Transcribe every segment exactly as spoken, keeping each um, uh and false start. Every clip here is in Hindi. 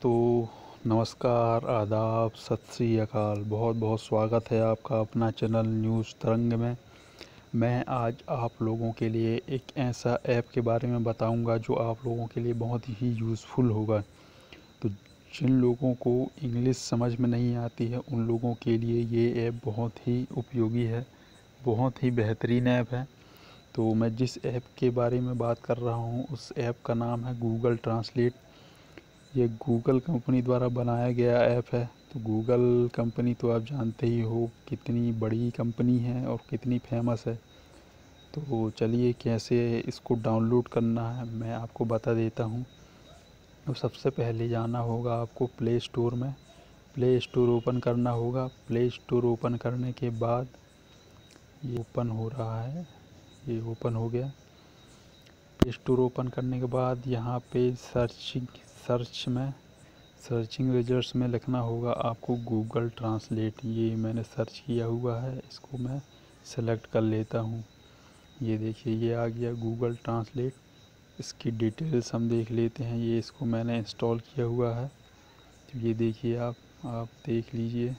तो नमस्कार, आदाब, सत श्री अकाल। बहुत बहुत स्वागत है आपका अपना चैनल न्यूज़ तरंग में। मैं आज आप लोगों के लिए एक ऐसा ऐप के बारे में बताऊंगा जो आप लोगों के लिए बहुत ही यूज़फुल होगा। तो जिन लोगों को इंग्लिश समझ में नहीं आती है उन लोगों के लिए ये ऐप बहुत ही उपयोगी है, बहुत ही बेहतरीन ऐप है। तो मैं जिस ऐप के बारे में बात कर रहा हूँ उस ऐप का नाम है गूगल ट्रांसलेट। ये गूगल कंपनी द्वारा बनाया गया ऐप है। तो गूगल कंपनी तो आप जानते ही हो कितनी बड़ी कंपनी है और कितनी फेमस है। तो चलिए कैसे इसको डाउनलोड करना है मैं आपको बता देता हूँ। तो सबसे पहले जाना होगा आपको प्ले स्टोर में। प्ले स्टोर ओपन करना होगा। प्ले स्टोर ओपन करने के बाद ये ओपन हो रहा है, ये ओपन हो गया। प्ले स्टोर ओपन करने के बाद यहाँ पे सर्चिंग सर्च में सर्चिंग रिजल्ट्स में लिखना होगा आपको गूगल ट्रांसलेट। ये मैंने सर्च किया हुआ है, इसको मैं सेलेक्ट कर लेता हूँ। ये देखिए ये आ गया गूगल ट्रांसलेट। इसकी डिटेल्स हम देख लेते हैं। ये इसको मैंने इंस्टॉल किया हुआ है। तो ये देखिए आप आप देख लीजिए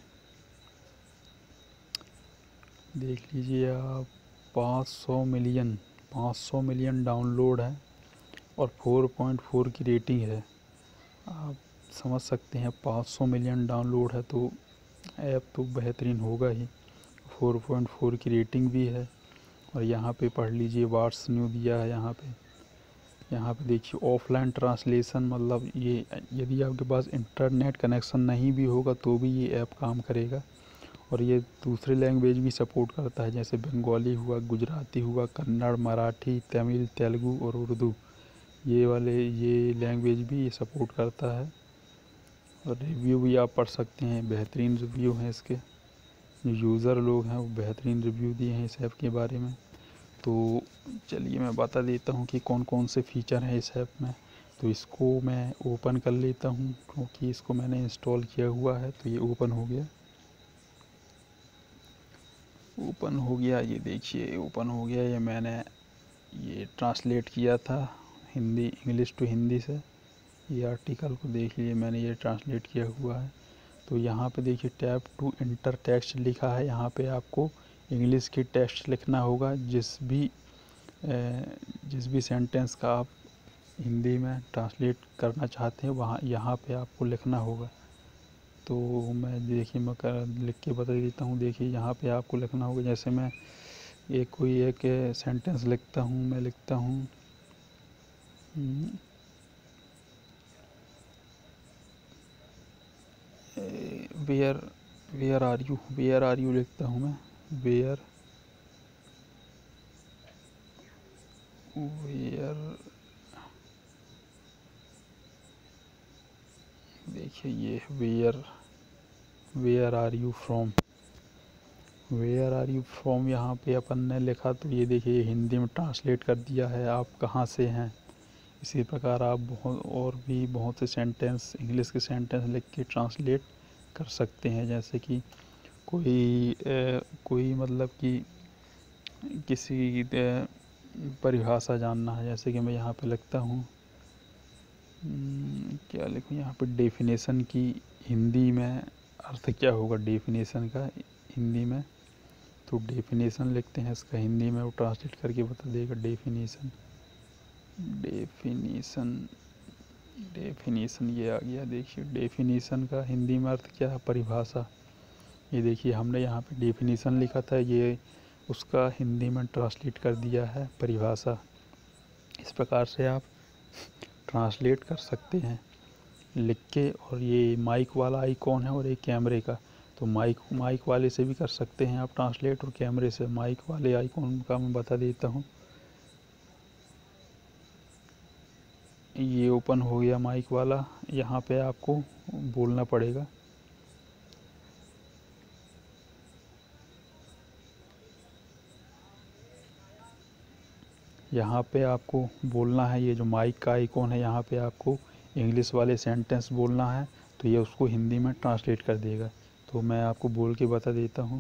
देख लीजिए आप पाँच सौ मिलियन पाँच सौ मिलियन डाउनलोड है और चार पॉइंट चार की रेटिंग है। आप समझ सकते हैं पाँच सौ मिलियन डाउनलोड है तो ऐप तो बेहतरीन होगा ही। चार पॉइंट चार की रेटिंग भी है। और यहाँ पे पढ़ लीजिए व्हाट्स न्यू दिया है। यहाँ पे यहाँ पे देखिए ऑफलाइन ट्रांसलेशन, मतलब ये यदि आपके पास इंटरनेट कनेक्शन नहीं भी होगा तो भी ये ऐप काम करेगा। और ये दूसरे लैंग्वेज भी सपोर्ट करता है, जैसे बंगाली हुआ, गुजराती हुआ, कन्नड़, मराठी, तमिल, तेलुगु और उर्दू। ये वाले ये लैंग्वेज भी ये सपोर्ट करता है। और रिव्यू भी आप पढ़ सकते हैं, बेहतरीन रिव्यू हैं इसके। जो यूज़र लोग हैं वो बेहतरीन रिव्यू दिए हैं इस ऐप के बारे में। तो चलिए मैं बता देता हूँ कि कौन कौन से फ़ीचर हैं इस ऐप में। तो इसको मैं ओपन कर लेता हूँ क्योंकि इसको मैंने इंस्टॉल किया हुआ है। तो ये ओपन हो गया ओपन हो गया ये देखिए ओपन हो गया। ये मैंने ये ट्रांसलेट किया था हिंदी इंग्लिश टू हिंदी से। ये आर्टिकल को देख लिए, मैंने ये ट्रांसलेट किया हुआ है। तो यहाँ पे देखिए टैप टू इंटर टेक्स्ट लिखा है। यहाँ पे आपको इंग्लिश की टेक्स्ट लिखना होगा। जिस भी जिस भी सेंटेंस का आप हिंदी में ट्रांसलेट करना चाहते हैं वहाँ यहाँ पे आपको लिखना होगा। तो मैं देखिए मैं कर लिख के बता देता हूँ। देखिए यहाँ पे आपको लिखना होगा, जैसे मैं एक कोई एक सेंटेंस लिखता हूँ। मैं लिखता हूँ where where are you where are you लिखता हूँ मैं। वेयर वेयर देखिए ये where where are you from where are you from यहाँ पे अपन ने लिखा। तो ये देखिए हिंदी में ट्रांसलेट कर दिया है, आप कहाँ से हैं। इसी प्रकार आप बहुत और भी बहुत से सेंटेंस इंग्लिश के सेंटेंस लिख के ट्रांसलेट कर सकते हैं। जैसे कि कोई ए, कोई मतलब कि किसी ए, परिभाषा जानना है, जैसे कि मैं यहाँ पे लिखता हूँ क्या लिखूँ यहाँ पे डेफिनेशन की हिंदी में अर्थ क्या होगा डेफिनेशन का हिंदी में। तो डेफिनेशन लिखते हैं, इसका हिंदी में वो ट्रांसलेट करके बता देगा। डेफिनेशन डेफिनेशन डेफिनेशन ये आ गया। देखिए डेफिनेशन का हिंदी में अर्थ क्या है, परिभाषा। ये देखिए हमने यहाँ पे डेफिनेशन लिखा था, ये उसका हिंदी में ट्रांसलेट कर दिया है परिभाषा। इस प्रकार से आप ट्रांसलेट कर सकते हैं लिख के। और ये माइक वाला आइकॉन है और एक कैमरे का। तो माइक माइक वाले से भी कर सकते हैं आप ट्रांसलेट, और कैमरे से। माइक वाले आइकॉन का मैं बता देता हूँ। ये ओपन हो गया माइक वाला। यहाँ पे आपको बोलना पड़ेगा। यहाँ पे आपको बोलना है। ये जो माइक का आइकॉन है यहाँ पे आपको इंग्लिश वाले सेंटेंस बोलना है, तो ये उसको हिंदी में ट्रांसलेट कर देगा। तो मैं आपको बोल के बता देता हूँ।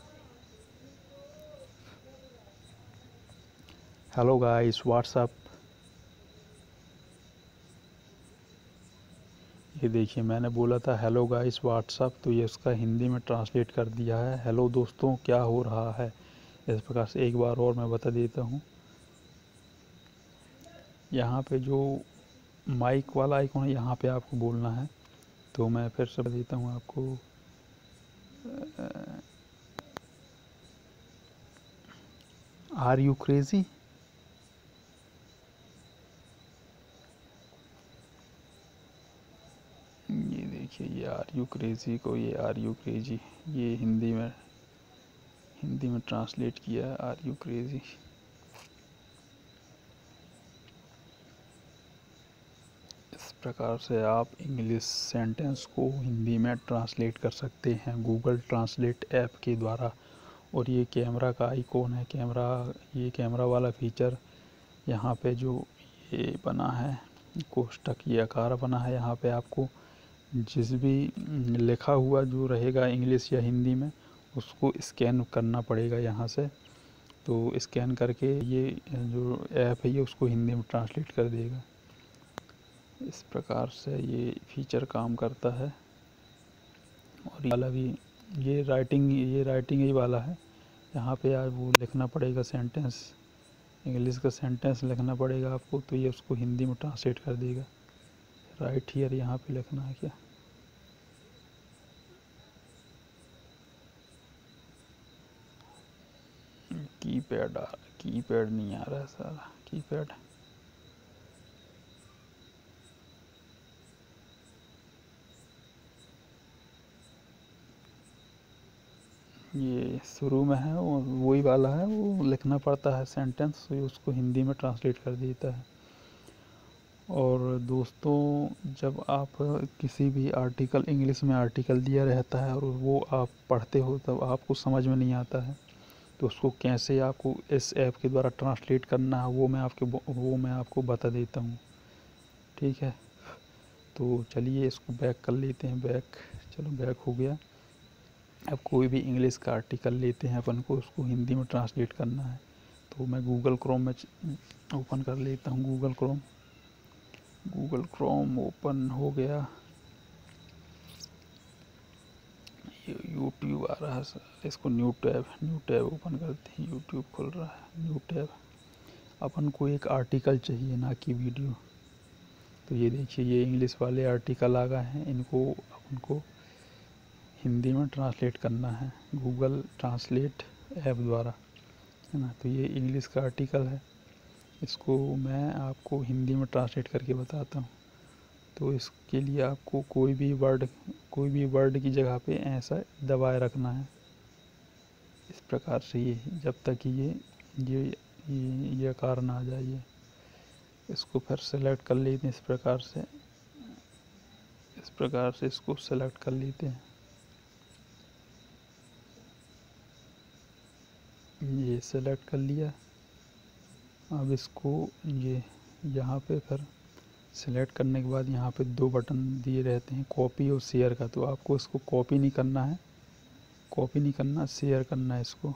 Hello guys, what's up. ये देखिए, मैंने बोला था हेलो गाइस व्हाट्सअप, तो ये उसका हिंदी में ट्रांसलेट कर दिया है, हेलो दोस्तों क्या हो रहा है। इस प्रकार से एक बार और मैं बता देता हूँ। यहाँ पे जो माइक वाला आइकॉन है, यहाँ पे आपको बोलना है। तो मैं फिर से बता देता हूँ आपको। Are you crazy. ये देखिए, ये आर यू क्रेजी को ये आर यू क्रेजी ये हिंदी में हिंदी में ट्रांसलेट किया है, आर यू क्रेजी। इस प्रकार से आप इंग्लिश सेंटेंस को हिंदी में ट्रांसलेट कर सकते हैं गूगल ट्रांसलेट ऐप के द्वारा। और ये कैमरा का आइकॉन है, कैमरा ये कैमरा वाला फीचर यहाँ पे जो ये बना है कोष्ठक, ये आकार बना है, यहाँ पे आपको जिस भी लिखा हुआ जो रहेगा इंग्लिश या हिंदी में उसको स्कैन करना पड़ेगा यहाँ से। तो स्कैन करके ये जो ऐप है ये उसको हिंदी में ट्रांसलेट कर देगा। इस प्रकार से ये फीचर काम करता है। और ये वाला भी ये राइटिंग ये राइटिंग ही वाला है। यहाँ पे आप वो लिखना पड़ेगा सेंटेंस, इंग्लिश का सेंटेंस लिखना पड़ेगा आपको, तो ये उसको हिंदी में ट्रांसलेट कर देगा। राइट हियर यहाँ पे लिखना है क्या। कीपैड आ कीपैड नहीं आ रहा है सारा कीपैड। ये शुरू में है वो वही वाला है, वो लिखना पड़ता है सेंटेंस, तो उसको हिंदी में ट्रांसलेट कर देता है। और दोस्तों, जब आप किसी भी आर्टिकल इंग्लिश में आर्टिकल दिया रहता है और वो आप पढ़ते हो तब आपको समझ में नहीं आता है, तो उसको कैसे आपको इस ऐप के द्वारा ट्रांसलेट करना है वो मैं आपके वो मैं आपको बता देता हूँ। ठीक है, तो चलिए इसको बैक कर लेते हैं। बैक चलो बैक हो गया। अब कोई भी इंग्लिश का आर्टिकल लेते हैं अपन को, उसको हिंदी में ट्रांसलेट करना है। तो मैं गूगल क्रोम में ओपन कर लेता हूँ। Google Chrome Google Chrome open हो गया। यूट्यूब आ रहा है सर, इसको new tab new tab open करते हैं। यूट्यूब खुल रहा है, न्यू टैब। अपन को एक आर्टिकल चाहिए, ना कि वीडियो। तो ये देखिए, ये इंग्लिश वाले आर्टिकल आ गए हैं, इनको अपन को हिंदी में ट्रांसलेट करना है गूगल ट्रांसलेट ऐप द्वारा, है ना। तो ये इंग्लिश का आर्टिकल है, इसको मैं आपको हिंदी में ट्रांसलेट करके बताता हूँ। तो इसके लिए आपको कोई भी वर्ड कोई भी वर्ड की जगह पे ऐसा दबाए रखना है, इस प्रकार से, ये जब तक कि ये ये ये ये आकार ना आ जाए। इसको फिर सेलेक्ट कर लेते हैं इस प्रकार से इस प्रकार से इसको सेलेक्ट कर लेते हैं। ये सेलेक्ट कर लिया। अब इसको ये यहाँ पे फिर सेलेक्ट करने के बाद यहाँ पे दो बटन दिए रहते हैं, कॉपी और शेयर का। तो आपको इसको कॉपी नहीं करना है कॉपी नहीं करना शेयर करना है। इसको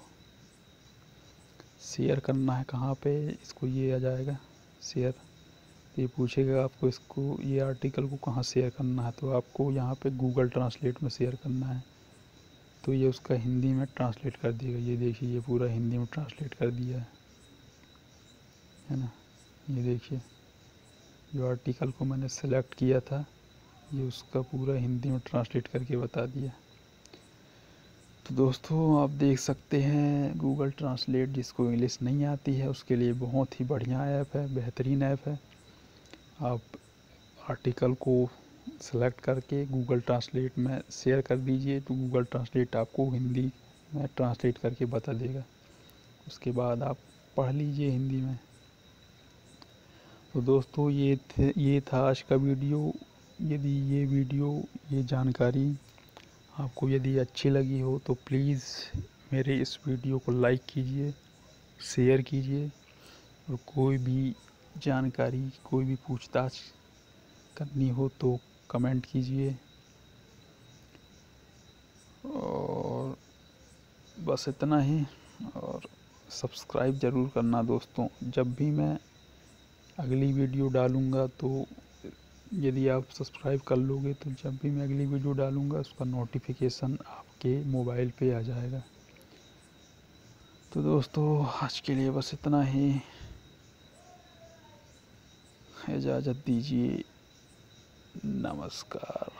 शेयर करना है कहाँ पे, इसको ये आ जाएगा शेयर। ये पूछेगा आपको इसको ये आर्टिकल को कहाँ शेयर करना है, तो आपको यहाँ पे गूगल ट्रांसलेट में शेयर करना है। तो ये उसका हिंदी में ट्रांसलेट कर देगा। ये देखिए, ये पूरा हिंदी में ट्रांसलेट कर दिया है है ना। ये देखिए, जो आर्टिकल को मैंने सेलेक्ट किया था ये उसका पूरा हिंदी में ट्रांसलेट करके बता दिया। तो दोस्तों, आप देख सकते हैं गूगल ट्रांसलेट, जिसको इंग्लिश नहीं आती है उसके लिए बहुत ही बढ़िया ऐप है, बेहतरीन ऐप है। आप आर्टिकल को सेलेक्ट करके गूगल ट्रांसलेट में शेयर कर दीजिए, तो गूगल ट्रांसलेट आपको हिंदी में ट्रांसलेट करके बता देगा। उसके बाद आप पढ़ लीजिए हिंदी में। तो दोस्तों, ये थे ये था आज का वीडियो। यदि ये वीडियो ये जानकारी आपको यदि अच्छी लगी हो तो प्लीज़ मेरे इस वीडियो को लाइक कीजिए, शेयर कीजिए। और कोई भी जानकारी कोई भी पूछताछ करनी हो तो कमेंट कीजिए। और बस इतना ही। और सब्सक्राइब ज़रूर करना दोस्तों। जब भी मैं अगली वीडियो डालूँगा तो यदि आप सब्सक्राइब कर लोगे तो जब भी मैं अगली वीडियो डालूँगा उसका नोटिफिकेशन आपके मोबाइल पे आ जाएगा। तो दोस्तों आज के लिए बस इतना ही, इजाज़त दीजिए, नमस्कार।